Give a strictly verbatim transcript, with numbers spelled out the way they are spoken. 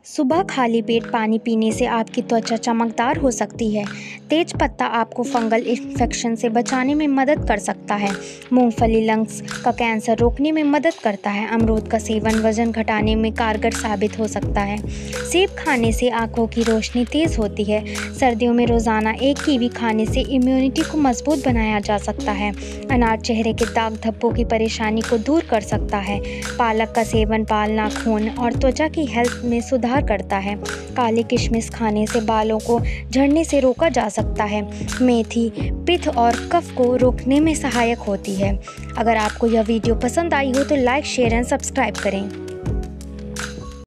सुबह खाली पेट पानी पीने से आपकी त्वचा चमकदार हो सकती है। तेज पत्ता आपको फंगल इन्फेक्शन से बचाने में मदद कर सकता है। मूंगफली लंग्स का कैंसर रोकने में मदद करता है। अमरूद का सेवन वजन घटाने में कारगर साबित हो सकता है। सेब खाने से आंखों की रोशनी तेज होती है। सर्दियों में रोज़ाना एक कीवी खाने से इम्यूनिटी को मजबूत बनाया जा सकता है। अनार चेहरे के दाग धब्बों की परेशानी को दूर कर सकता है। पालक का सेवन बाल, नाखून और त्वचा की हेल्थ में सुधार करता है। काली किशमिश खाने से बालों को झड़ने से रोका जा सकता है। मेथी पित्त और कफ को रोकने में सहायक होती है। अगर आपको यह वीडियो पसंद आई हो तो लाइक, शेयर एंड सब्सक्राइब करें।